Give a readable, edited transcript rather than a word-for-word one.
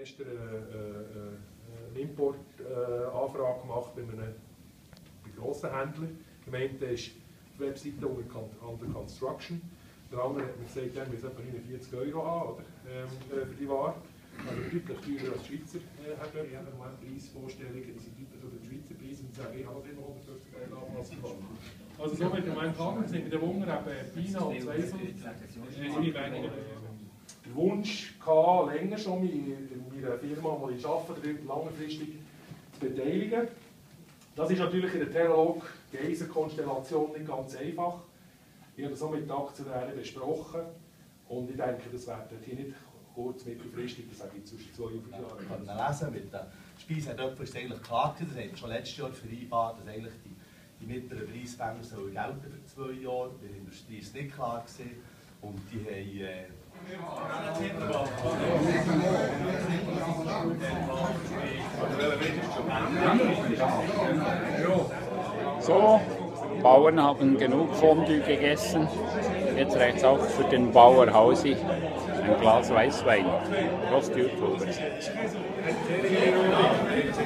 gestern eine Importanfrage gemacht bei grossen Händlern. Gemeint ist die Webseite under construction. Der andere hat mir gesagt, er muss etwa 49 € haben, oder? Für die Ware. Also deutlich teurer als die Schweizer. Ich habe im Moment Preisvorstellungen, die sind deutlich über den Schweizer Preis und sagen, ich habe immer 150 € Anpassung gemacht. Also so wird im Moment gegangen, sind bei den Wunder eben Pina und Zweisel. Der Wunsch hatte, länger schon in meiner Firma, wo ich arbeite, langfristig zu beteiligen. Das ist natürlich in der Terralog-Geiser-Konstellation nicht ganz einfach. Ich habe das auch mit den Aktionären besprochen und ich denke, das wird hier nicht kurz- mittelfristig, das sage ich zwischen 2 und 5 Jahren. Wir können lesen, mit den Speisetöpfen ist es eigentlich klar gewesen, das haben wir schon letztes Jahr vereinbart, dass eigentlich die mittleren Preisbänder sollen gelten für 2 Jahre. Bei der Industrie war es nicht klar gewesen. Und die haben So, Bauern haben genug Fondue gegessen. Jetzt reicht es auch für den Bauer Hausi ein Glas Weißwein. Prost, YouTuber.